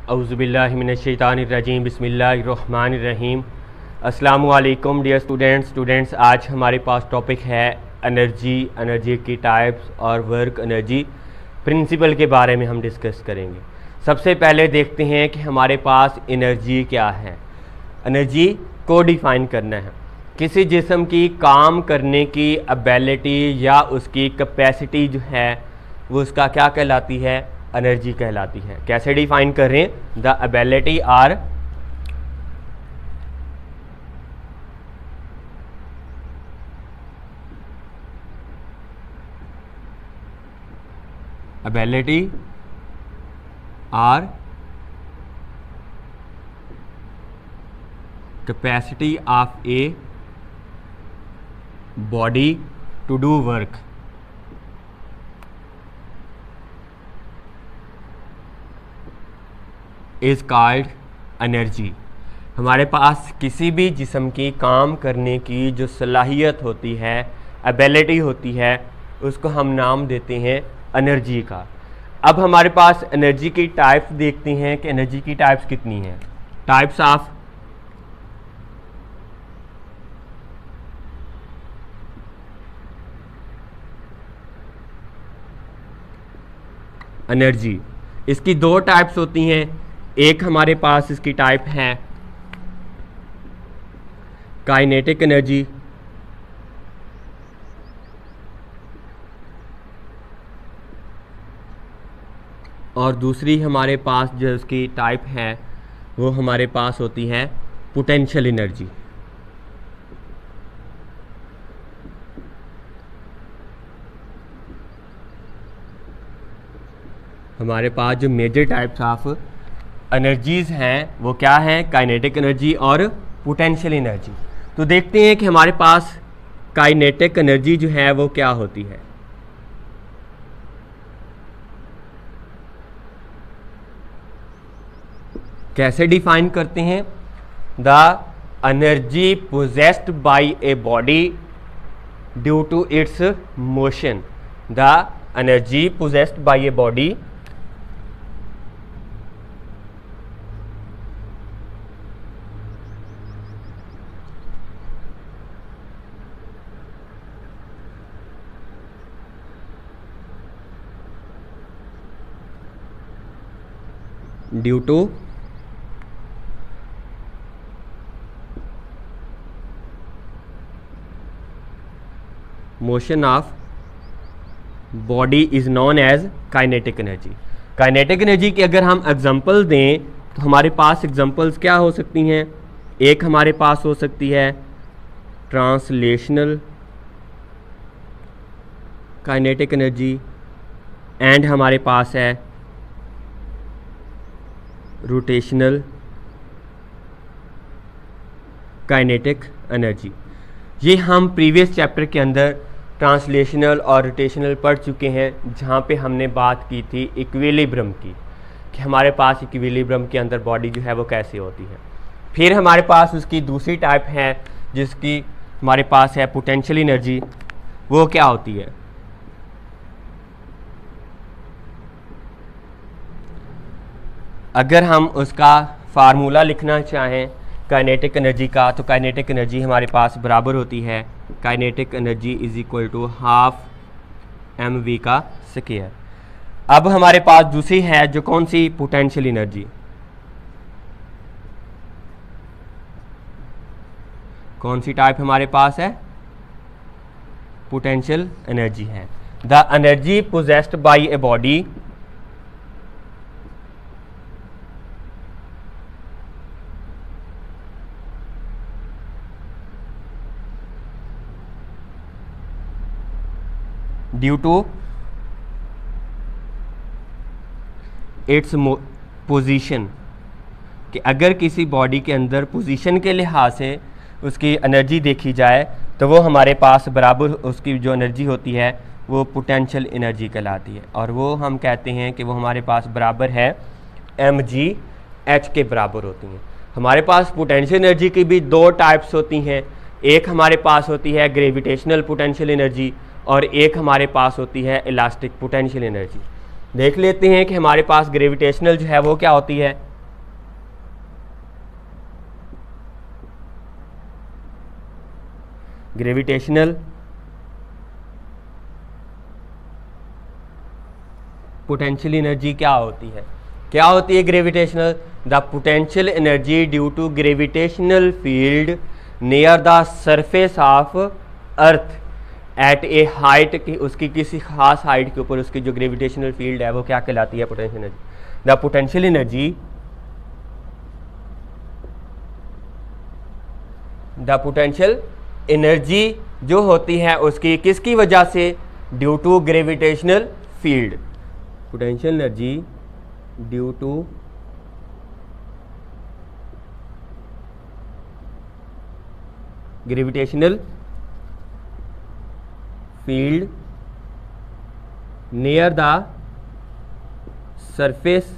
औज़ुबिल्लाहिमिनश्शैतानिर्रजीम बिस्मिल्लाहिर्रहमानिर्रहीम। अस्सलामुअलैकुम dear students, आज हमारे पास टॉपिक है एनर्जी की टाइप्स और वर्क एनर्जी प्रिंसिपल के बारे में हम डिस्कस करेंगे। सबसे पहले देखते हैं कि हमारे पास एनर्जी क्या है। एनर्जी को डिफ़ाइन करना है, किसी जिस्म की काम करने की एबिलिटी या उसकी कैपेसिटी जो है वो उसका क्या कहलाती है, एनर्जी कहलाती है। कैसे डिफाइन कर रहे हैं, the ability or capacity of a body to do work is called energy. हमारे पास किसी भी जिस्म की काम करने की जो सलाहियत होती है, एबिलिटी होती है, उसको हम नाम देते हैं एनर्जी का। अब हमारे पास एनर्जी की टाइप्स देखते हैं कि एनर्जी की टाइप्स कितनी हैं। टाइप्स ऑफ एनर्जी, इसकी दो टाइप्स होती हैं। एक हमारे पास इसकी टाइप है काइनेटिक एनर्जी, और दूसरी हमारे पास जो इसकी टाइप है वो हमारे पास होती है पोटेंशियल एनर्जी। हमारे पास जो मेजर टाइप्स ऑफ एनर्जीज़ हैं वो क्या है, काइनेटिक एनर्जी और पोटेंशियल एनर्जी। तो देखते हैं कि हमारे पास काइनेटिक एनर्जी जो है वो क्या होती है। कैसे डिफाइन करते हैं, the energy possessed by a body due to its motion. The energy possessed by a body due to motion of body is known as kinetic energy. Kinetic energy की अगर हम एग्जांपल दें तो हमारे पास एग्जांपल्स क्या हो सकती हैं। एक हमारे पास हो सकती है ट्रांसलेशनल काइनेटिक एनर्जी, एंड हमारे पास है रोटेशनल काइनेटिक एनर्जी। ये हम प्रीवियस चैप्टर के अंदर ट्रांसलेशनल और रोटेशनल पढ़ चुके हैं, जहाँ पे हमने बात की थी इक्विलिब्रियम की, कि हमारे पास इक्विलिब्रियम के अंदर बॉडी जो है वो कैसे होती है। फिर हमारे पास उसकी दूसरी टाइप है जिसकी हमारे पास है पोटेंशियल एनर्जी। वो क्या होती है, अगर हम उसका फार्मूला लिखना चाहें काइनेटिक एनर्जी का, तो काइनेटिक एनर्जी हमारे पास बराबर होती है kinetic energy is equal to half mv का स्क्वायर। अब हमारे पास दूसरी है जो कौन सी, पोटेंशियल एनर्जी। कौन सी टाइप हमारे पास है, पोटेंशियल एनर्जी है। The energy possessed by a body due to its position, कि अगर किसी बॉडी के अंदर पोजीशन के लिहाज से उसकी एनर्जी देखी जाए तो वो हमारे पास बराबर, उसकी जो एनर्जी होती है वो पोटेंशियल एनर्जी कहलाती है, और वो हम कहते हैं कि वो हमारे पास बराबर है mgh के बराबर होती हैं। हमारे पास पोटेंशियल एनर्जी की भी दो टाइप्स होती हैं। एक हमारे पास होती है ग्रेविटेशनल पोटेंशियल एनर्जी और एक हमारे पास होती है इलास्टिक पोटेंशियल एनर्जी। देख लेते हैं कि हमारे पास ग्रेविटेशनल जो है वो क्या होती है, ग्रेविटेशनल पोटेंशियल एनर्जी क्या होती है? क्या होती है gravitational? The potential energy due to gravitational field near the surface of earth at a height की, उसकी किसी खास हाइट के ऊपर उसकी जो ग्रेविटेशनल फील्ड है वो क्या कहलाती है? Potential energy. The potential energy, the potential energy जो होती है उसकी किसकी वजह से? Due to gravitational field. Potential energy due to gravitational field near the surface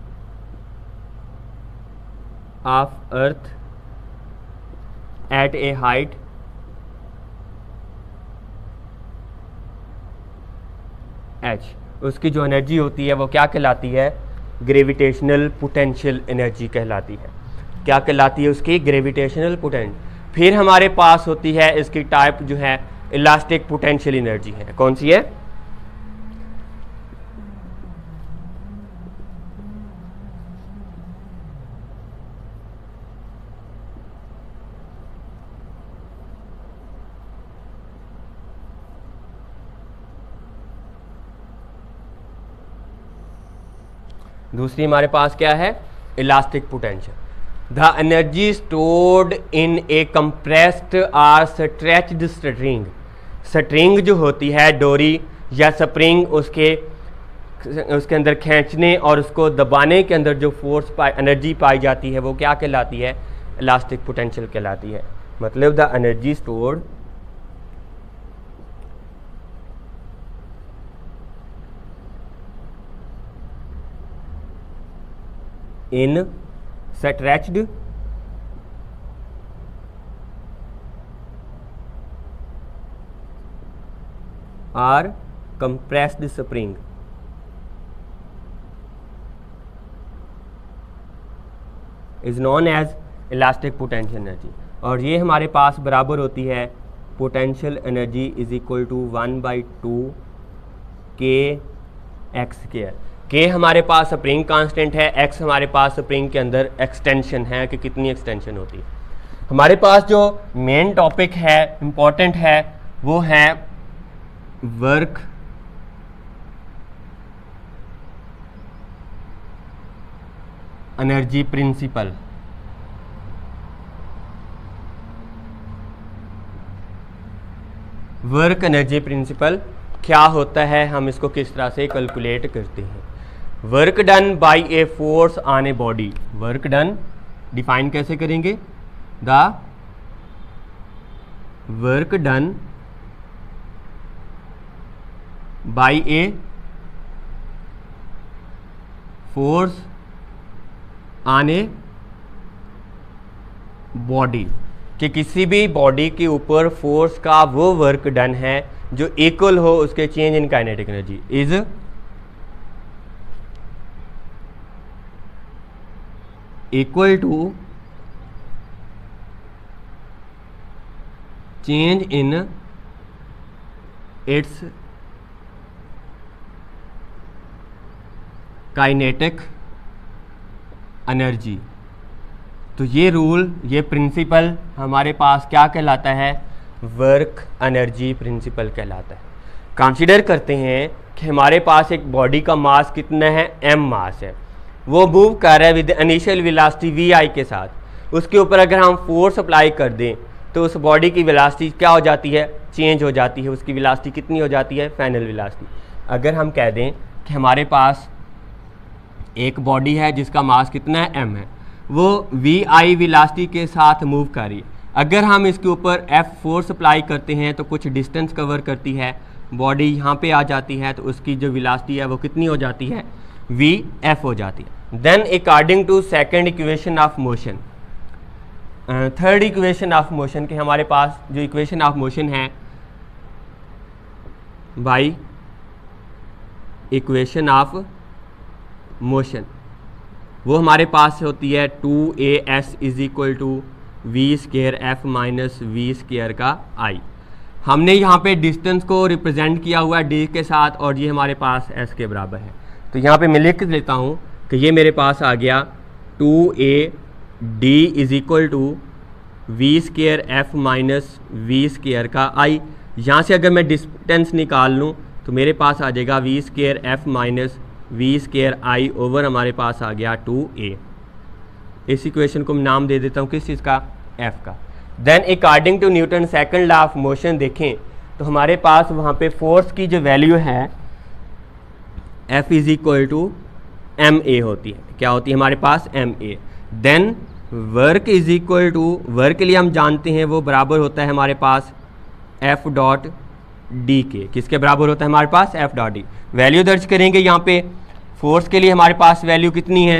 of earth at a height h, उसकी जो एनर्जी होती है वो क्या कहलाती है? ग्रेविटेशनल पोटेंशियल एनर्जी कहलाती है। क्या कहलाती है? उसकी ग्रेविटेशनल पोटेंशियल। फिर हमारे पास होती है इसकी टाइप जो है इलास्टिक पोटेंशियल एनर्जी है। कौन सी है? दूसरी हमारे पास क्या है? Elastic potential. The energy stored in a compressed or stretched string. String जो होती है, डोरी या स्प्रिंग, उसके अंदर खींचने और उसको दबाने के अंदर जो फोर्स एनर्जी पाई जाती है वो क्या कहलाती है? इलास्टिक पोटेंशियल कहलाती है। मतलब the energy stored in stretched or compressed spring is known as elastic potential energy। और ये हमारे पास बराबर होती है potential energy is equal to 1/2 kx²। K हमारे पास स्प्रिंग कांस्टेंट है, एक्स हमारे पास स्प्रिंग के अंदर एक्सटेंशन है कि कितनी एक्सटेंशन होती है। हमारे पास जो मेन टॉपिक है, इंपॉर्टेंट है, वो है work energy principle. Work energy principle क्या होता है, हम इसको किस तरह से कैलकुलेट करते हैं? Work done by a force on a body. Work done define कैसे करेंगे? The work done by a force on a body, कि किसी भी बॉडी के ऊपर फोर्स का वो वर्क डन है जो इक्वल हो उसके change in kinetic energy, is equal to change in its kinetic energy. तो ये रूल, ये प्रिंसिपल हमारे पास क्या कहलाता है? वर्क एनर्जी प्रिंसिपल कहलाता है। कंसीडर करते हैं कि हमारे पास एक बॉडी का मास कितना है? m मास है। वो मूव कर रहा है विद इनिशियल वेलोसिटी vi के साथ। उसके ऊपर अगर हम फोर्स अप्लाई कर दें तो उस बॉडी की वेलोसिटी क्या हो जाती है? चेंज हो जाती है। उसकी वेलोसिटी कितनी हो जाती है? Final velocity. अगर हम कह दें कि हमारे पास एक बॉडी है जिसका मास कितना है? m है, वो vi वेलोसिटी के साथ मूव कर रही है। अगर हम इसके ऊपर F फोर्स अप्लाई करते हैं तो कुछ डिस्टेंस कवर करती है, बॉडी यहाँ पे आ जाती है, तो उसकी जो वेलोसिटी है वो कितनी हो जाती है? vf हो जाती है। Then according to second equation of motion, third equation of motion के हमारे पास जो इक्वेशन ऑफ मोशन है बाई इक्वेशन ऑफ मोशन, वो हमारे पास होती है 2as is equal to v² f minus v² का i। हमने यहाँ पे डिस्टेंस को रिप्रेजेंट किया हुआ है डी के साथ और ये हमारे पास एस के बराबर है। तो यहाँ पे मैं लिख लेता हूँ कि ये मेरे पास आ गया 2AD is equal to V square F minus V square का आई। यहाँ से अगर मैं डिस्टेंस निकाल लूँ तो मेरे पास आ जाएगा V square F minus V square I over हमारे पास आ गया 2A। इस इक्वेशन को मैं नाम दे देता हूँ किस चीज़ का, एफ का। Then according to Newton second law of motion देखें तो हमारे पास वहाँ पे फोर्स की जो वैल्यू है F is equal to M A होती है। क्या होती है हमारे पास, M A. Then work is equal to, work के लिए हम जानते हैं वो बराबर होता है हमारे पास एफ डॉट डी के। किसके बराबर होता है हमारे पास, एफ डॉट डी। वैल्यू दर्ज करेंगे यहाँ पे फोर्स के लिए हमारे पास वैल्यू कितनी है,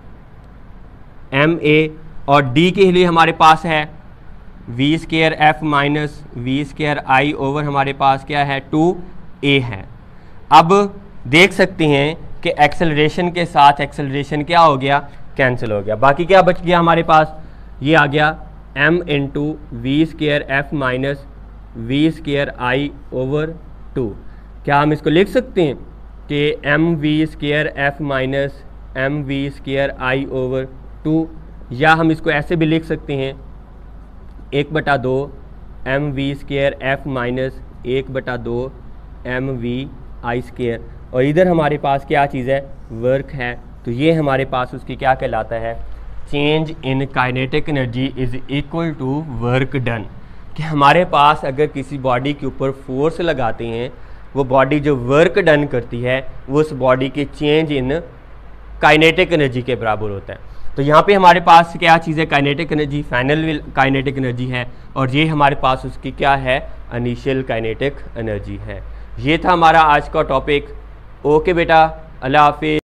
एम ए, और डी के लिए हमारे पास है V square F minus V square I over हमारे पास क्या है 2A है। अब देख सकते हैं कि एक्सेलरेशन के साथ एक्सेलरेशन क्या हो गया, कैंसिल हो गया। बाकी क्या बच गया हमारे पास, ये आ गया m into V square F minus V square I over 2। क्या हम इसको लिख सकते हैं कि M V square F minus M V square I over 2, या हम इसको ऐसे भी लिख सकते हैं 1/2 M V square F minus 1/2 M V I square, और इधर हमारे पास क्या चीज़ है, वर्क है। तो ये हमारे पास उसकी क्या कहलाता है, change in kinetic energy is equal to work done. कि हमारे पास अगर किसी बॉडी के ऊपर फोर्स लगाते हैं, वो बॉडी जो वर्क डन करती है वो उस बॉडी के चेंज इन काइनेटिक एनर्जी के बराबर होता है। तो यहाँ पे हमारे पास क्या चीज़ है, kinetic energy, final kinetic energy है, और ये हमारे पास उसकी क्या है, इनिशियल काइनेटिक एनर्जी है। ये था हमारा आज का टॉपिक। ओके बेटा, अल्लाह हाफिज़।